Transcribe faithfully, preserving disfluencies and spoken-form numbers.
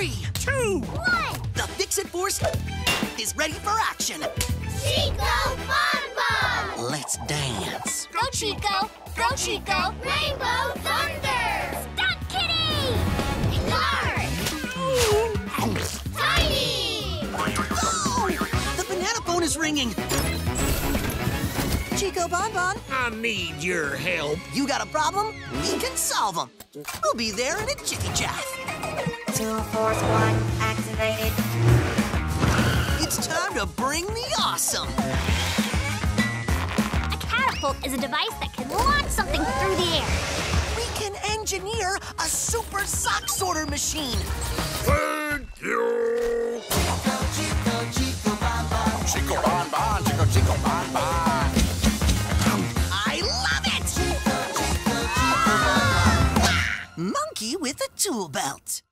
Three, two, one. The Fix-It Force is ready for action. Chico Bon Bon! Let's dance. Go, Chico! Go, Chico! Rainbow Thunder! Stunt Kitty! Large! Tiny! Oh! The banana phone is ringing. Chico Bon Bon. I need your help. You got a problem? We can solve them. We'll be there in a chicky chaff. Two Force One activated. It's time to bring the awesome. A catapult is a device that can launch something through the air. We can engineer a super sock sorter machine. Thank you. Chico, Chico, Chico Bon Bon. Chico Bon Bon, Chico, Chico Bon Bon. I love it! Chico, Chico, Chico Bon Bon. Monkey with a tool belt.